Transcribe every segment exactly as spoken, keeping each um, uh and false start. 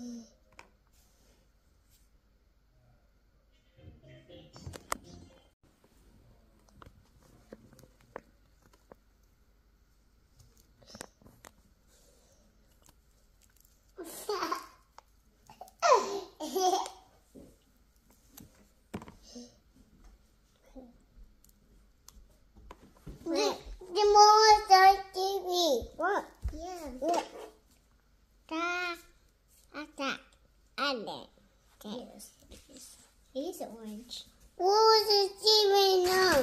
Look, the monster T V. What? Yeah. Look. Da, da, and then. Yes. It is orange. What is the T V now?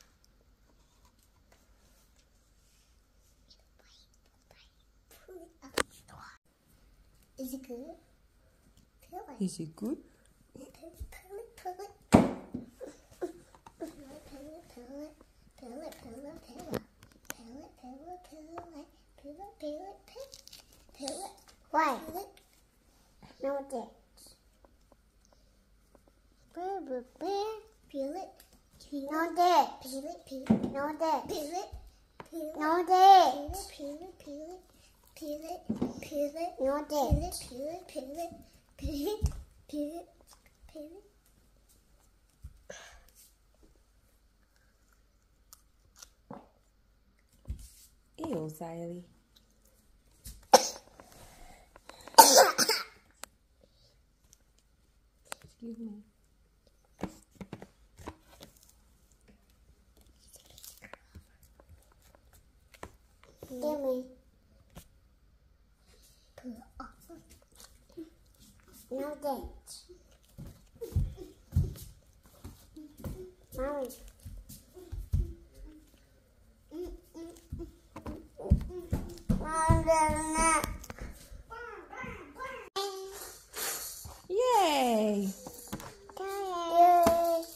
Is it good? Pull it. Is it good? Pull it, pull it, pull it. Pull it, pull it, pull it. Pull it, pull it, pull it. Pull it, pull it, pull it. Pull it, pull it, pull it. Pull it. Why? Pull it. No, it did. Pull it, pull it. No, it did. Pull it, pull it. No, it did. Pull it. Pull it. No, it did. Pull it, pull it. Peel it, peel it, no it peel it, peel it, peel it, peel it, peel it, peel it. Ew, Xylee. Excuse me. Give me. No date. Mommy. Yay! Yay!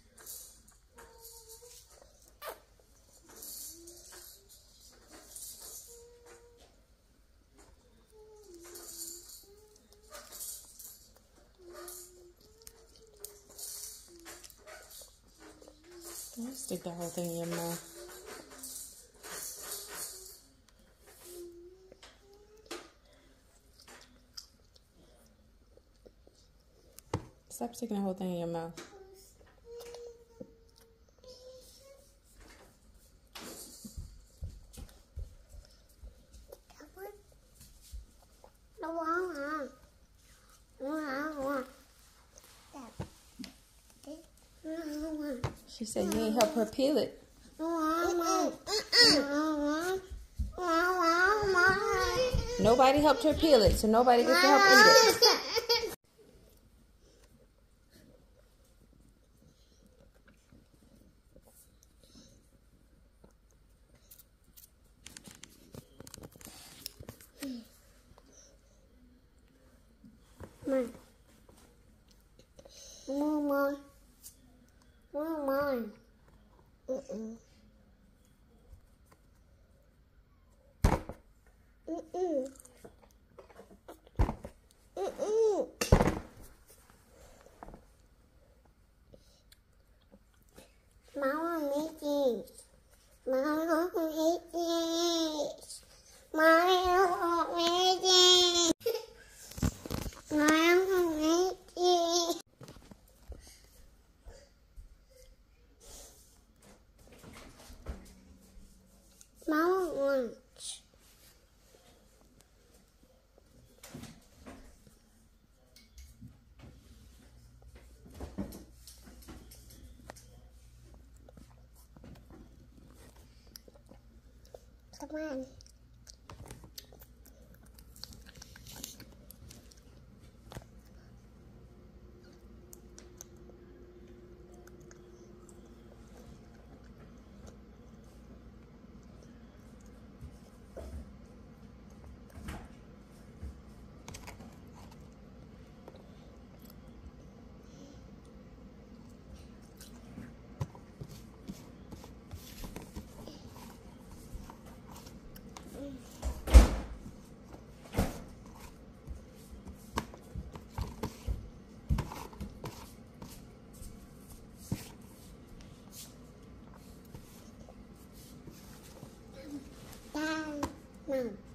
Don't stick the whole thing in your mouth. Stop sticking the whole thing in your mouth. No, I want. She said you ain't help her peel it. Nobody helped her peel it, so nobody gets to help eat it. Mama. Mama. Mm-mm. Mm-mm. Mm-mm. Mama made this. Mama made this. Mama made this. Mama made this. Mama wants. Come on. Mom.